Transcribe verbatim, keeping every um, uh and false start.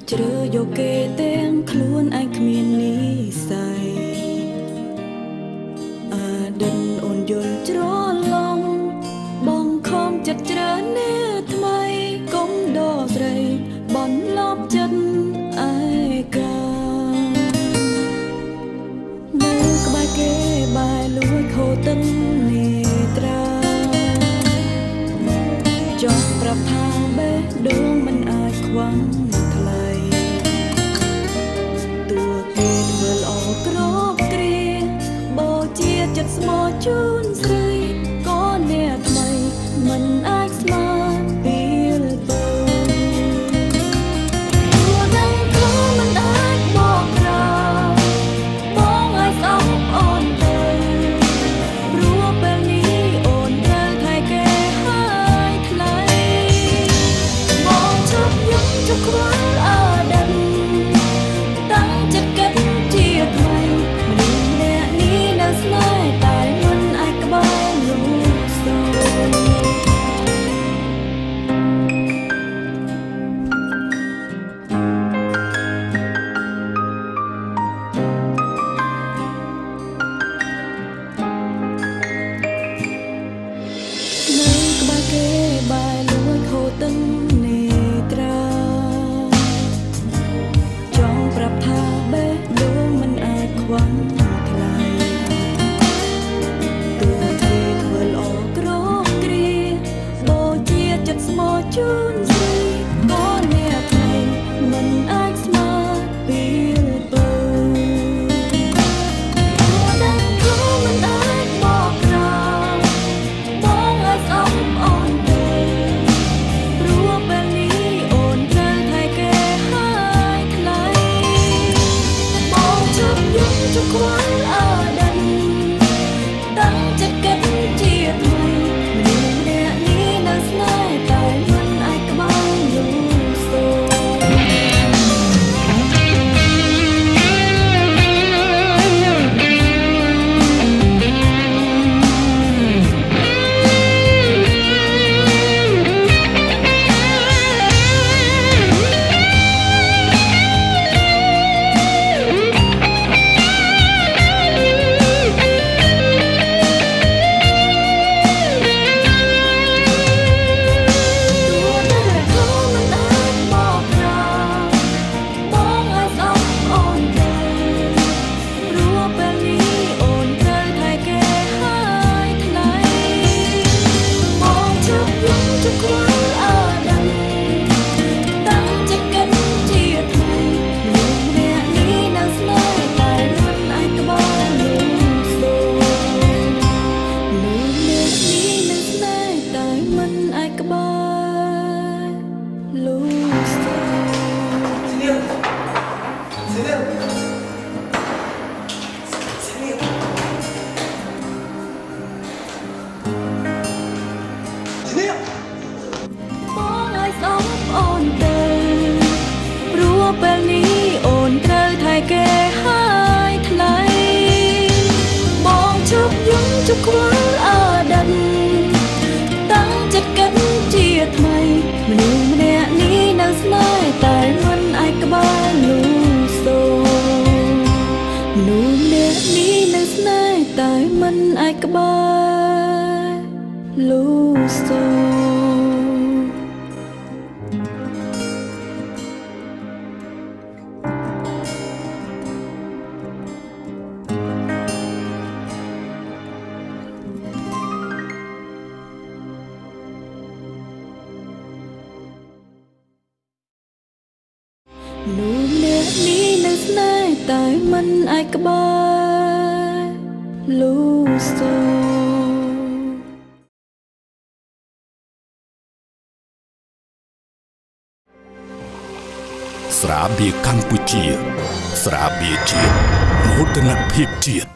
ជ្រើយកគេទាំងខ្លួនឯងគ្មាននិស័យអដិនអូនយល់ច្រឡំបងខំចិត្តច្រើនណាស់ថ្មីកុំដកស្រីបន្លប់ចិត្តឯកានៅក្បែរគេបែរលួចខោតឹងនេត្រាចង់ប្រាប់ថាបេះដូងមិនអាចខ្វាំងថ្លៃតួគេធ្វើល្អក្របគ្រាបូជាចិត្តស្មោះជូនស្រីក៏អ្នកថ្មីមិនអាចស្មើពេលបើព្រោះដឹងថាមិនអាចបកក្រោយបងឲ្យស្អប់អូនទៅព្រោះពេលនេះអូនត្រូវថែគេហើយថ្លៃបងជប់យំជប់ខ្វល់អដិនតាំងចិត្តគិតជាថ្មីមនុស្សអ្នកនេះនៅស្នេហ៍តែមិនអាចក្បែរលោកសូនៅក្បែរគេបែរលួចខោតឹងនេត្រាចង់ប្រាប់ថាបេះដូងមិនអាចខ្វាំងថ្លៃតួគេធ្វើល្អក្របគ្រាបូជាចិត្តស្មោះជូនស្រីក៏អ្នកថ្មីមិនអាចស្មើពេលបើព្រោះដឹងថាមិនអាចបកក្រោយបងឲ្យស្អប់អូនទៅព្រោះពេលនេះអូនត្រូវថែគេហើយថ្លៃបងជប់យំជប់ខ្វល់អដិនតាំងចិត្តគិតជាថ្មីមនុស្សអ្នកនេះនៅស្នេហ៍តែមិនអាចក្បែរលោកសូខ្វល់អដិនតាំងចិត្តគិតជាថ្មីមនុស្សម្នាក់នេះនៅស្នេហ៍តែមិនអាចក្បែរលោកសូមនុស្សម្នាក់នេះនៅស្នេហ៍តែមិនអាចក្បែរលោកសូមនុស្សម្នាក់នេះនៅស្នេហ៍តែមិនអាចក្បែរលោកសូស្រាបៀរកម្ពុជាស្រាបៀរជាតិមោទនភាពជាតិ